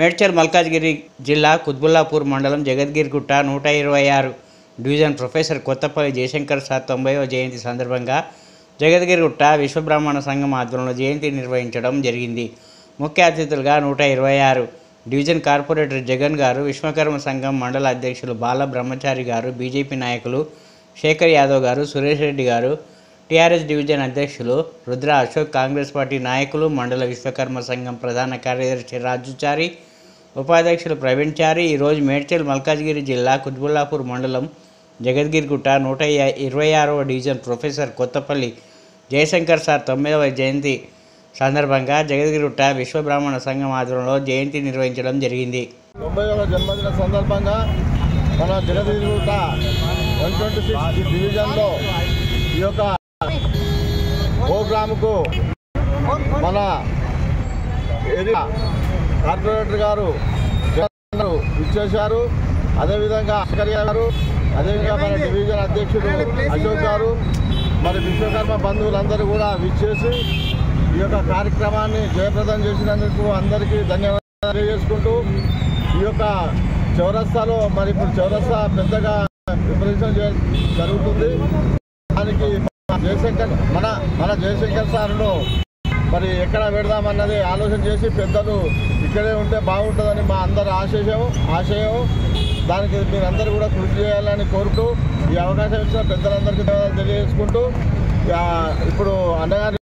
మేడ్చల్ మల్కాజ్గిరి జిల్లా కుత్బుల్లాపూర్ మండలం Jagadgirigutta 126 division professor Kothapalli Jayashankar sir 90వ జయంతి సందర్భంగా జగద్గిరిగుట్ట విశ్వబ్రాహ్మణ సంఘం ఆధ్వర్యంలో జయంతి నిర్వహించడం జరిగింది. ముఖ్య అతిథులుగా 126 డివిజన్ కార్పొరేటర్ జగన్ గారు, విశ్వకర్మ సంఘం మండల అధ్యక్షులు బాల బ్రహ్మచారి గారు, బీజేపీ నాయకులు శేఖర్ యాదవ్ గారు, సురేష్ రెడ్డి గారు, టీఆర్ఎస్ డివిజన్ అధ్యక్షులు రుద్ర అశోక్, కాంగ్రెస్ పార్టీ నాయకులు, మండల విశ్వకర్మ సంఘం ప్రధాన కార్యదర్శి రాజుచారి, ఉపాధ్యక్షులు ప్రవీణ్ చారి ఈరోజు మేడ్చల్ మల్కాజ్గిరి జిల్లా కుత్బుల్లాపూర్ మండలం జగద్గిరిగుట్ట 126వ division professor Kothapalli Jayashankar sir 90వ జయంతి సందర్భంగా జగద్గిరిగుట్ట విశ్వబ్రాహ్మణ సంఘం ఆధ్వర్యంలో జయంతి నిర్వహించడం జరిగింది. 90వ జన్మదిన సందర్భంగా మన జగద్గిరిగుట్ట 126 డివిజన్లో ఈ యొక్క ప్రోగ్రాముకు మన ఏరియా కార్పొరేటర్ గారు ఇచ్చేశారు. అదేవిధంగా శేఖర్ గారు, అదేవిధంగా మన డివిజన్ అధ్యక్షుడు అశోక్ గారు, మరి విశ్వకర్మ బంధువులందరూ కూడా విచ్చేసి ఈ యొక్క కార్యక్రమాన్ని జయప్రదం చేసినందుకు అందరికీ ధన్యవాదాలు తెలియజేసుకుంటూ, ఈ యొక్క చౌరస్తాలో మరి ఇప్పుడు చౌరస్తా పెద్దగా విపరీతం జరుగుతుంది. దానికి మన జయశంకర్ సార్ను మరి ఎక్కడ పెడదామన్నది ఆలోచన చేసి పెద్దలు ఇక్కడే ఉంటే బాగుంటుందని మా అందరి ఆశయం. దానికి మీరందరూ కూడా కృషి చేయాలని కోరుతూ ఈ అవకాశం ఇచ్చిన పెద్దలందరికీ తెలియజేసుకుంటూ, ఇప్పుడు అన్నగారి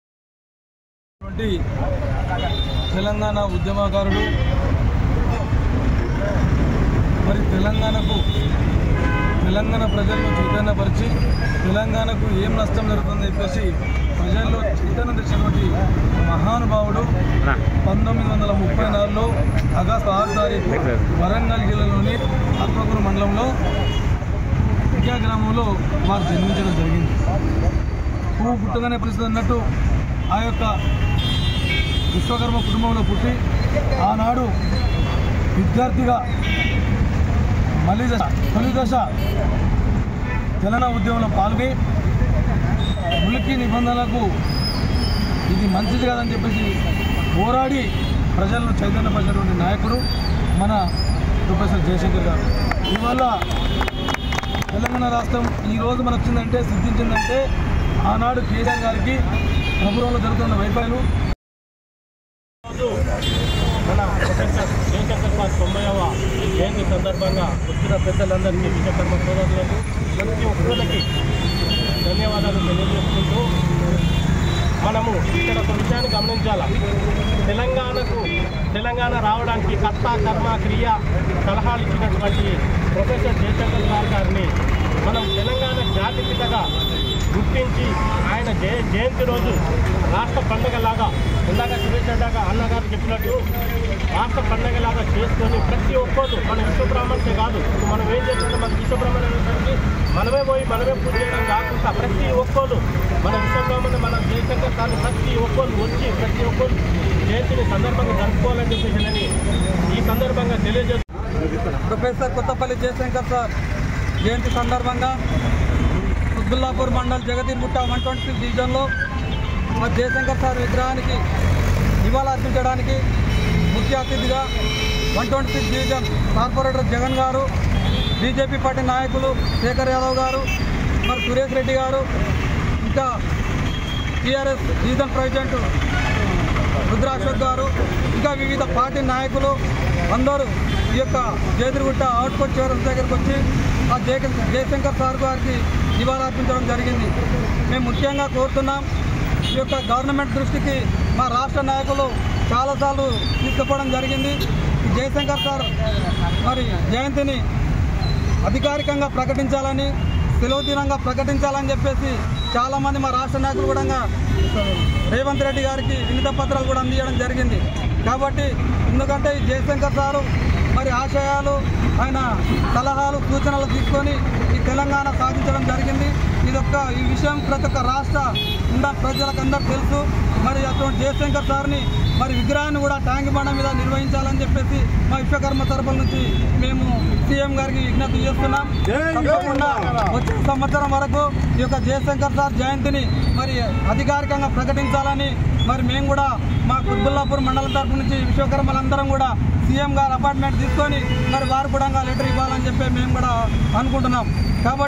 తెలంగాణ ఉద్యమకారుడు, మరి తెలంగాణ ప్రజలను చైతన్యపరిచి తెలంగాణకు ఏం నష్టం జరుగుతుందని చెప్పేసి ప్రజల్లో చైతన్యం తెచ్చినటువంటి మహానుభావుడు 1934లో ఆగస్టు 6వ తారీఖు వరంగల్ జిల్లాలోని ఆత్మకూరు మండలంలో విద్యా గ్రామంలో వారు జన్మించడం జరిగింది. పువ్వు పుట్టగానే పరిస్థితి అన్నట్టు ఆ యొక్క విశ్వకర్మ కుటుంబంలో పుట్టి ఆనాడు విద్యార్థిగా తొలి దశ తెలంగాణ ఉద్యమంలో పాల్గొని ఉనికి నిబంధనలకు ఇది మంచిది కాదని చెప్పేసి పోరాడి ప్రజలను చైతన్యపరిచినటువంటి నాయకుడు మన ప్రొఫెసర్ జయశంకర్ గారు. ఇవాళ తెలంగాణ రాష్ట్రం ఈరోజు మనకు వచ్చిందంటే, సిద్ధించిందంటే ఆనాడు కేసీఆర్ గారికి ప్రభుత్వంలో జరుగుతున్న వైఫల్యాలు. మన ప్రొఫెసర్ జయశంకర్ సార్ 90వ జయంతి సందర్భంగా వచ్చిన పెద్దలందరికీ, విశ్వకర్మ సోదరులకు, ప్రతి ఒక్కరికి ధన్యవాదాలు తెలియజేసుకుంటూ, మనము ఇక్కడ ఒక విషయాన్ని గమనించాలా. తెలంగాణ రావడానికి కర్త కర్మ క్రియ సలహాలు ఇచ్చినటువంటి ప్రొఫెసర్ జయశంకర్ సార్ గారిని మనం తెలంగాణ జాతిపితగా గుర్తించి ఆయన జయంతి రోజు రాష్ట్ర పండుగలాగా, ఇందాక సురేష్ అన్నగారు చెప్పినట్టు రాష్ట్ర పండుగలాగా చేసుకొని ప్రతి ఒక్కరు మన విశ్వబ్రాహ్మణ్సే కాదు, మనం ఏం చేస్తున్నాం, మన విశ్వబ్రాహ్మణ్యానికి మనమే పూజ చేయడం కాకుండా ప్రతి ఒక్కరు మన విశ్వబ్రాహ్మణ్ మన జయశంకర్ సార్ని ప్రతి ఒక్కరు వచ్చి ప్రతి ఒక్కరు జయంతిని సందర్భంగా జరుపుకోవాలని చెప్పేసి ఈ సందర్భంగా తెలియజేస్తున్నాం. ప్రొఫెసర్ కొత్తపల్లి జయశంకర్ సార్ జయంతి సందర్భంగా కుత్బుల్లాపూర్ మండల్ జగద్గిరిగుట్ట 126 డివిజన్లో మరి జయశంకర్ సార్ విగ్రహానికి నివాళులర్పించడానికి ముఖ్య అతిథిగా 126 డివిజన్ కార్పొరేటర్ జగన్ గారు, బీజేపీ పార్టీ నాయకులు శేఖర్ యాదవ్ గారు, మరి సురేష్ రెడ్డి గారు, ఇంకా TRS division president Rudra Ashok గారు, ఇంకా వివిధ పార్టీ నాయకులు అందరూ ఈ యొక్క జగద్గిరిగుట్ట అవుట్పోస్ట్ చివరి దగ్గరికి వచ్చి ఆ జయశంకర్ సార్ గారికి నివాళులర్పించడం జరిగింది. మేము ముఖ్యంగా కోరుతున్నాం, ఈ యొక్క గవర్నమెంట్ దృష్టికి మా రాష్ట్ర నాయకులు చాలాసార్లు తీసుకుపోవడం జరిగింది. ఈ జయశంకర్ సార్ మరి జయంతిని అధికారికంగా ప్రకటించాలని, సెలవు దినంగా ప్రకటించాలని చెప్పేసి చాలామంది మా రాష్ట్ర నాయకులు కూడా రేవంత్ రెడ్డి గారికి వినతి పత్రాలు కూడా అందించడం జరిగింది. కాబట్టి ఎందుకంటే ఈ జయశంకర్ సారు మరి ఆశయాలు, ఆయన సలహాలు, సూచనలు తీసుకొని ఈ తెలంగాణ సాధించడం జరిగింది. ఈ విషయం ప్రతి ఒక్క రాష్ట్ర ప్రజలకు అందరూ తెలుసు. మరి అటువంటి జయశంకర్ సార్ని మరి విగ్రహాన్ని కూడా ట్యాంక్ బండ మీద నిర్వహించాలని చెప్పేసి మా విశ్వకర్మ తరపుల నుంచి మేము సీఎం గారికి విజ్ఞప్తి చేస్తున్నాం. తప్పకుండా వచ్చే సంవత్సరం వరకు ఈ యొక్క జయశంకర్ సార్ జయంతిని మరి అధికారికంగా ప్రకటించాలని మరి మేము కూడా మా కుత్బుల్లాపూర్ మండలం తరఫు నుంచి విశ్వకర్మలందరం కూడా సీఎం గారు అపాయింట్మెంట్ తీసుకొని మరి వారు కూడా లెటర్ ఇవ్వాలని చెప్పి మేము కూడా అనుకుంటున్నాం. కాబట్టి